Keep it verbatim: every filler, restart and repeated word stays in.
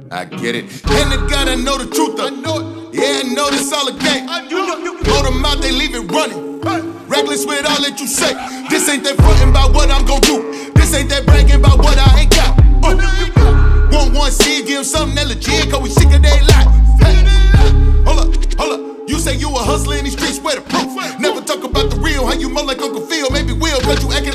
I get it. And the God, I know the truth, I know it. Yeah, I know this all a game. Blow them out, they leave it running. Reckless with all that you say. This ain't that frontin' about what I'm gon' do. This ain't that bragging about what I ain't got. Uh. Want one seed, give 'em something that legit, cause we sick of they life. Hey. Hold up, hold up. You say you a hustler in these streets, where the proof? Never talk about the real, how you moan like Uncle Phil. Maybe will, cause you acting